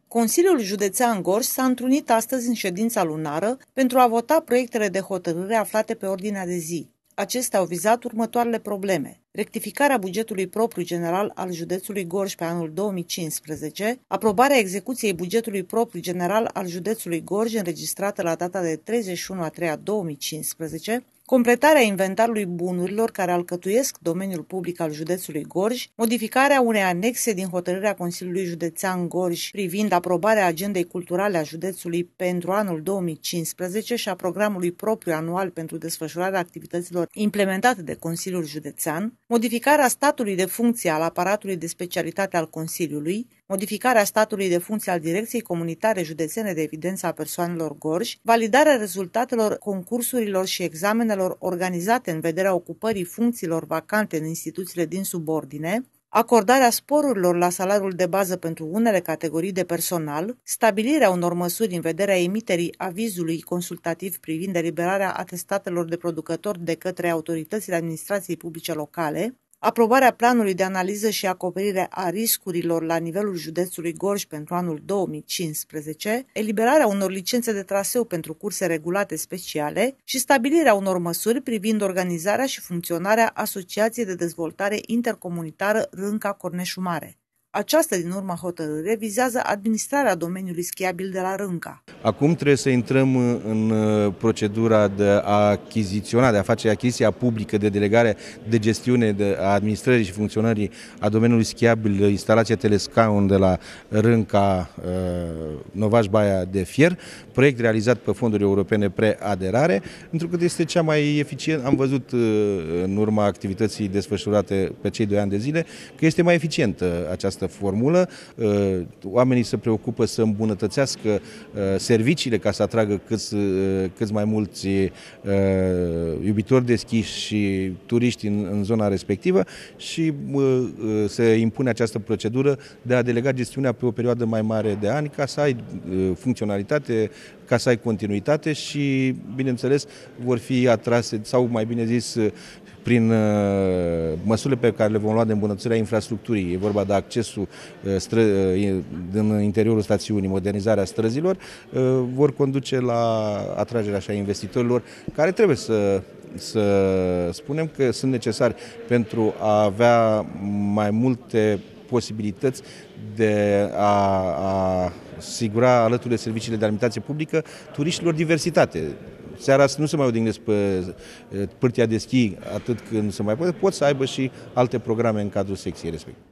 Consiliul Județean Gorj s-a întrunit astăzi în ședința lunară pentru a vota proiectele de hotărâre aflate pe ordinea de zi. Acestea au vizat următoarele probleme: rectificarea bugetului propriu general al județului Gorj pe anul 2015, aprobarea execuției bugetului propriu general al județului Gorj înregistrată la data de 31/3/2015, completarea inventarului bunurilor care alcătuiesc domeniul public al județului Gorj, modificarea unei anexe din hotărârea Consiliului Județean Gorj privind aprobarea agendei culturale a județului pentru anul 2015 și a programului propriu anual pentru desfășurarea activităților implementate de Consiliul Județean, modificarea statului de funcție al aparatului de specialitate al Consiliului, modificarea statului de funcție al Direcției Comunitare Județene de Evidență a Persoanelor Gorj, validarea rezultatelor concursurilor și examenelor organizate în vederea ocupării funcțiilor vacante în instituțiile din subordine, acordarea sporurilor la salariul de bază pentru unele categorii de personal, stabilirea unor măsuri în vederea emiterii avizului consultativ privind eliberarea atestatelor de producători de către autoritățile administrației publice locale, aprobarea planului de analiză și acoperire a riscurilor la nivelul județului Gorj pentru anul 2015, eliberarea unor licențe de traseu pentru curse regulate speciale și stabilirea unor măsuri privind organizarea și funcționarea Asociației de Dezvoltare Intercomunitară Rânca-Corneșu Mare. Această din urmă hotărâre vizează administrarea domeniului schiabil de la Rânca. Acum trebuie să intrăm în procedura de a achiziționa, de a face achiziția publică de delegare de gestiune a administrării și funcționării a domeniului schiabil, instalația Telescaun de la Rânca, Novaș Baia de Fier, proiect realizat pe fonduri europene preaderare, pentru că este cea mai eficient. Am văzut în urma activității desfășurate pe cei 2 ani de zile că este mai eficientă această formulă. Oamenii se preocupă să îmbunătățească serviciile ca să atragă cât mai mulți iubitori de schi și turiști în zona respectivă și se impune această procedură de a delega gestiunea pe o perioadă mai mare de ani ca să ai funcționalitate, ca să ai continuitate și, bineînțeles, vor fi atrase, sau mai bine zis, prin măsurile pe care le vom lua de îmbunătățirea infrastructurii. E vorba de accesul din interiorul stațiunii, modernizarea străzilor, vor conduce la atragerea așa investitorilor care trebuie să spunem că sunt necesari pentru a avea mai multe posibilități de a asigura alături de serviciile de alimentație publică turiștilor diversitate. Seara nu se mai odihnesc pe pârtia de schi atât când se mai poate, pot să aibă și alte programe în cadrul secției respective.